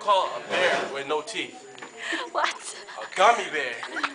call a bear with no teeth? What? A gummy bear.